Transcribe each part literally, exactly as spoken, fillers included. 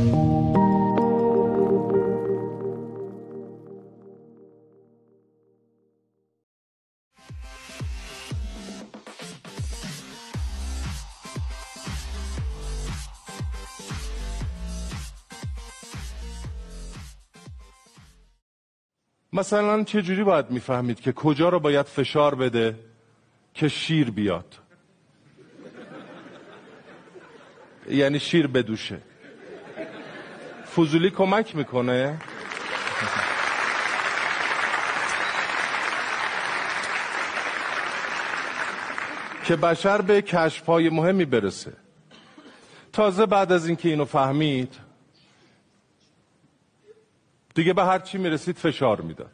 مثلا چه جوری باید میفهمید که کجا رو باید فشار بده که شیر بیاد؟ یعنی شیر بدوشه. فضولی کمک میکنه. که بشر به کشف‌های مهمی برسه. تازه بعد از اینکه اینو فهمید دیگه به هر چی میرسید فشار میداد.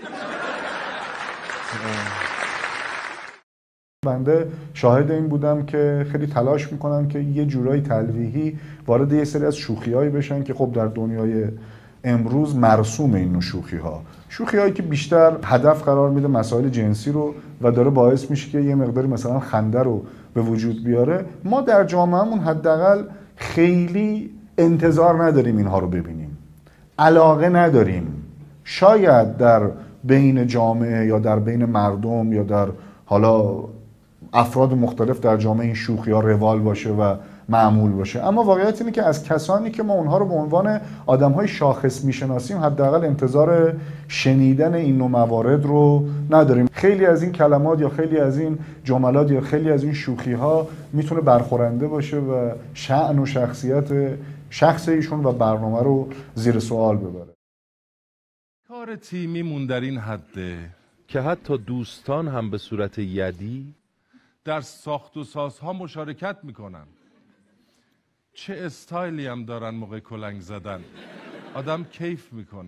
بنده شاهد این بودم که خیلی تلاش میکنن که یه جورایی تلویحی وارد یه سری از شوخی‌هایی بشن که خب در دنیای امروز مرسوم این نوع شوخی‌ها. شوخی‌هایی که بیشتر هدف قرار میده مسائل جنسی رو و داره باعث میشه که یه مقداری مثلا خنده رو به وجود بیاره. ما در جامعهمون حداقل خیلی انتظار نداریم اینها رو ببینیم. علاقه نداریم. شاید در بین جامعه یا در بین مردم یا در حالا افراد مختلف در جامعه این شوخی ها روال باشه و معمول باشه، اما واقعیت اینه که از کسانی که ما اونها رو به عنوان آدم‌های شاخص میشناسیم حداقل انتظار شنیدن این نوع موارد رو نداریم. خیلی از این کلمات یا خیلی از این جملات یا خیلی از این شوخی ها میتونه برخورنده باشه و شأن و شخصیت شخص ایشون و برنامه رو زیر سوال ببره. کار تیمیمون در این حده که حتی دوستان هم به صورت یدی در ساخت و سازها مشارکت میکنن. چه استایلی هم دارن موقع کلنگ زدن. آدم کیف میکنه.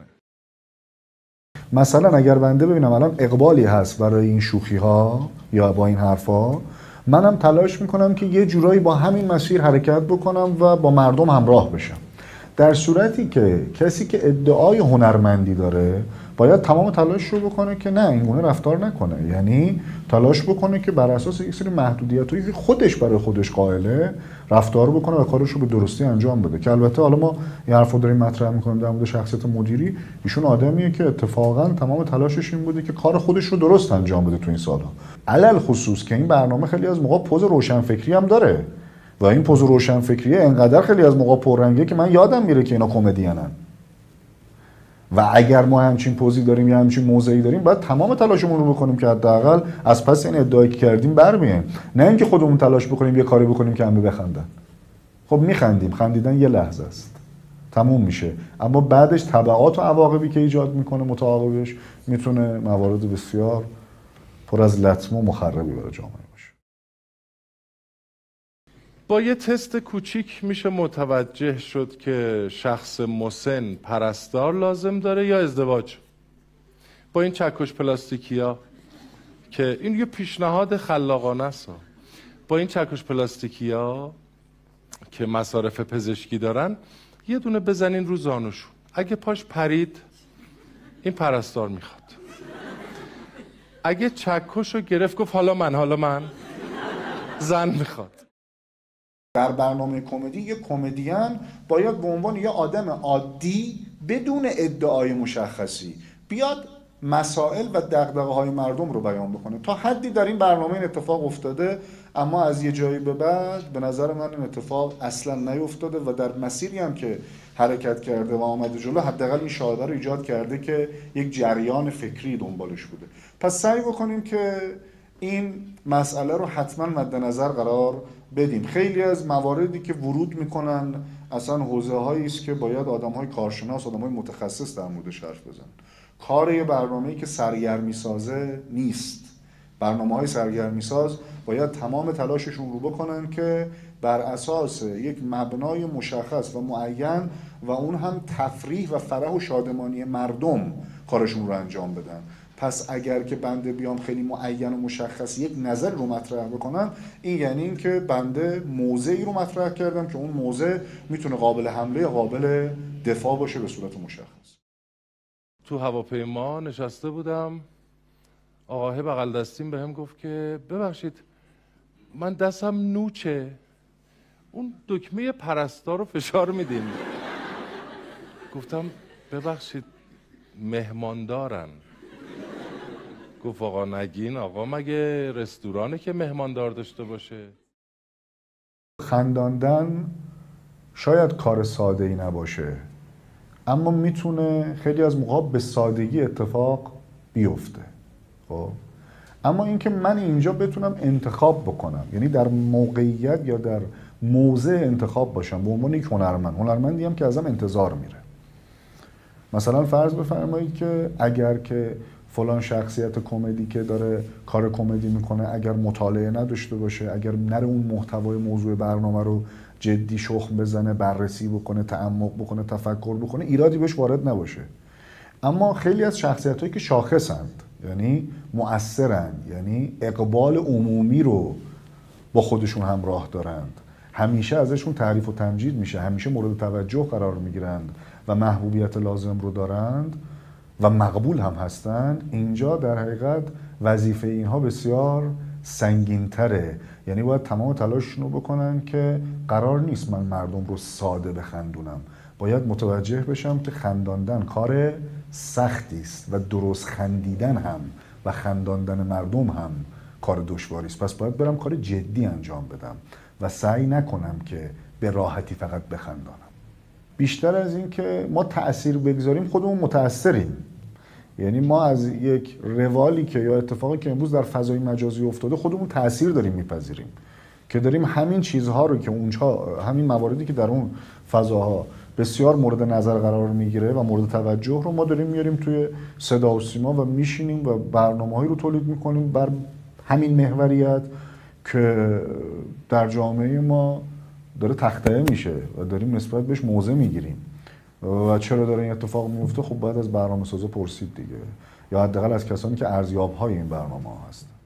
مثلا اگر بنده ببینم الان اقبالی هست برای این شوخی ها یا با این حرفا، منم تلاش میکنم که یه جورایی با همین مسیر حرکت بکنم و با مردم همراه بشم. در صورتی که کسی که ادعای هنرمندی داره باید تمام تلاش رو بکنه که نه این گونه رفتار نکنه، یعنی تلاش بکنه که بر اساس یک سری محدودیتایی که خودش برای خودش قائله رفتار بکنه و کارش رو به درستی انجام بده. که البته حالا ما این حرفو داریم مطرح میکنیم در مورد شخصیت مدیری، ایشون آدمیه که اتفاقا تمام تلاشش این بوده که کار خودش رو درست انجام بده تو این سالها. علل خصوص که این برنامه خیلی از موقع پوز روشنفکری هم داره و این پوز روشنفکریه انقدر خیلی از موقع پررنگه که من یادم میره که اینا کمدینن. و اگر ما همچین پوزی داریم یا همچین موضعی داریم باید تمام تلاشمون رو بکنیم که حداقل از پس این ادعایی که کردیم برمیایم، نه اینکه خودمون تلاش بکنیم یه کاری بکنیم که همه بخندن. خب میخندیم، خندیدن یه لحظه است، تموم میشه، اما بعدش تبعات و عواقبی که ایجاد میکنه متعاقبش میتونه موارد بسیار پر از لطمه و مخربی برای جامعه باشه. با یه تست کوچیک میشه متوجه شد که شخص مسن پرستار لازم داره یا ازدواج. با این چکش پلاستیکی ها که این یه پیشنهاد خلاقانه است، با این چکش پلاستیکی ها که مصارف پزشکی دارن یه دونه بزنین رو زانوشون، اگه پاش پرید این پرستار میخواد. اگه چکش رو گرفت گفت حالا من حالا من زن میخواد. در برنامه کمدی یه کمدین باید به عنوان یه آدم عادی بدون ادعای مشخصی بیاد مسائل و دغدغه‌های مردم رو بیان بکنه. تا حدی در این برنامه این اتفاق افتاده، اما از یه جایی به بعد به نظر من این اتفاق اصلا نیفتاده و در مسیری هم که حرکت کرده و آمده جلو حداقل این شاهده رو ایجاد کرده که یک جریان فکری دنبالش بوده. پس سعی بکنیم که این مسئله رو حتما مد نظر قرار بدیم. خیلی از مواردی که ورود میکنن اصلا حوزه هایی است که باید آدم های کارشناس، آدم های متخصص در موردش حرف بزنن. کار یه برنامه‌ای که سرگرمی سازه نیست. برنامه‌های سرگرمی ساز باید تمام تلاششون رو بکنن که بر اساس یک مبنای مشخص و معین و اون هم تفریح و فرح و شادمانی مردم کارشون رو انجام بدن. پس اگر که بنده بیام خیلی معین و مشخص یک نظر رو مطرح بکنم، این یعنی این که بنده موضعی رو مطرح کردم که اون موضع میتونه قابل حمله یا قابل دفاع باشه به صورت مشخص. تو هواپیما نشسته بودم، آقاه بغل دستیم بهم گفت که ببخشید من دستم نوچه، اون دکمه پرستار رو فشار میدین. گفتم ببخشید مهماندارن. گفت آقا نگین، آقا مگه رستورانه که مهماندار داشته باشه؟ خنداندن شاید کار ساده ای نباشه، اما میتونه خیلی از موقع به سادگی اتفاق بیفته. خب اما اینکه من اینجا بتونم انتخاب بکنم، یعنی در موقعیت یا در موضع انتخاب باشم به عنوان یک هنرمند، هنرمندی هم که ازم انتظار میره. مثلا فرض بفرمایید که اگر که فلان شخصیت کمدی که داره کار کمدی میکنه اگر مطالعه نداشته باشه، اگر نره اون محتوای موضوع برنامه رو جدی شخم بزنه، بررسی بکنه، تعمق بکنه، تفکر بکنه، ایرادی بهش وارد نباشه. اما خیلی از شخصیتایی که شاخصند، یعنی مؤثرن، یعنی اقبال عمومی رو با خودشون همراه دارند، همیشه ازشون تعریف و تمجید میشه، همیشه مورد توجه قرار میگیرند و محبوبیت لازم رو دارند و مقبول هم هستند، اینجا در حقیقت وظیفه اینها بسیار سنگین‌تره. یعنی باید تمام تلاششون رو بکنن که قرار نیست من مردم رو ساده بخندونم، باید متوجه بشم که خنداندن کار سختی است و درست خندیدن هم و خنداندن مردم هم کار دشواری است. پس باید برم کار جدی انجام بدم و سعی نکنم که به راحتی فقط بخندانم. بیشتر از این که ما تأثیر بگذاریم خودمون متأثریم. یعنی ما از یک روالی که یا اتفاقی که امروز در فضای مجازی افتاده خودمون تأثیر داریم میپذیریم، که داریم همین چیزها رو که اونجا، همین مواردی که در اون فضاها بسیار مورد نظر قرار میگیره و مورد توجه رو ما داریم میاریم توی صدا و سیما و میشینیم و برنامه‌هایی رو تولید میکنیم بر همین محوریت که در جامعه ما داره تخطئه میشه و داریم نسبت بهش موضع میگیریم. و چرا داره این اتفاق میفته؟ خب باید از برنامه‌سازا پرسید دیگه، یا حداقل از کسانی که ارزیاب‌های این برنامه ها هست.